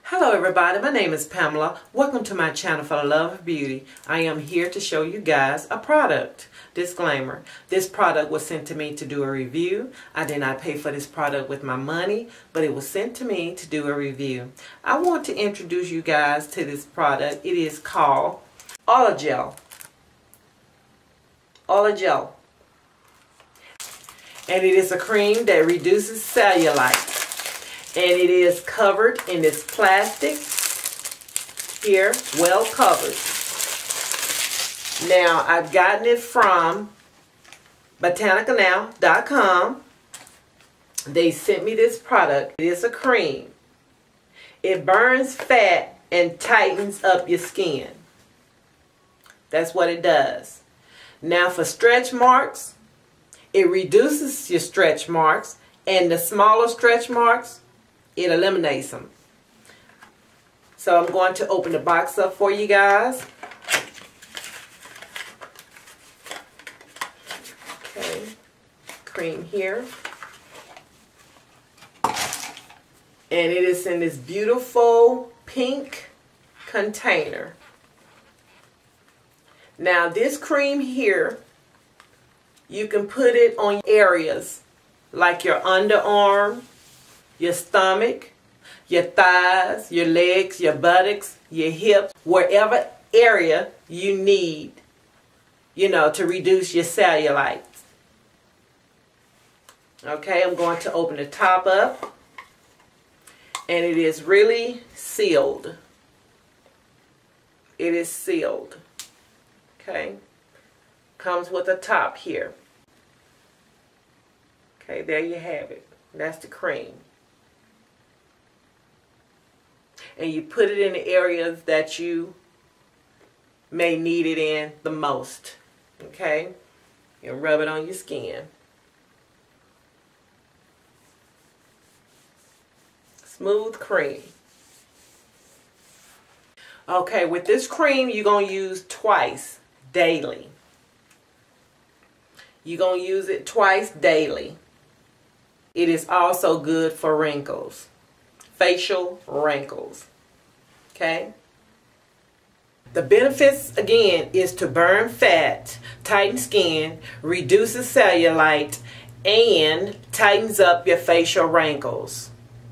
Hello everybody, my name is Pamela. Welcome to my channel for the love of beauty. I am here to show you guys a product. Disclaimer, this product was sent to me to do a review. I did not pay for this product with my money, but it was sent to me to do a review. I want to introduce you guys to this product. It is called Orajel. Orajel. And it is a cream that reduces cellulite. And it is covered in this plastic here, well covered. Now, I've gotten it from botanicalnow.com. They sent me this product. It is a cream. It burns fat and tightens up your skin. That's what it does. Now, for stretch marks, it reduces your stretch marks, and the smaller stretch marks, it eliminates them. So I'm going to open the box up for you guys. Okay, cream here. And it is in this beautiful pink container. Now this cream here, you can put it on areas like your underarm, your stomach, your thighs, your legs, your buttocks, your hips, wherever area you need, to reduce your cellulite. Okay, I'm going to open the top up, and it is really sealed. It is sealed. Okay, comes with a top here. Okay, there you have it. That's the cream. And you put it in the areas that you may need it in the most. Okay? You rub it on your skin. Smooth cream. Okay, with this cream, you're going to use twice daily. You're going to use it twice daily. It is also good for wrinkles. Facial wrinkles. Okay? The benefits, again, is to burn fat, tighten skin, reduces cellulite, and tightens up your facial wrinkles.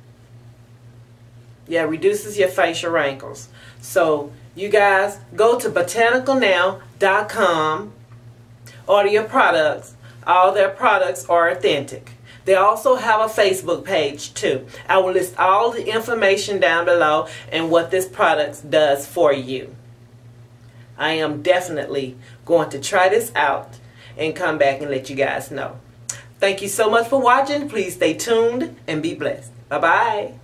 Yeah, reduces your facial wrinkles. So, you guys, go to botanicalnow.com, order your products. All their products are authentic. They also have a Facebook page too. I will list all the information down below and what this product does for you. I am definitely going to try this out and come back and let you guys know. Thank you so much for watching. Please stay tuned and be blessed. Bye-bye.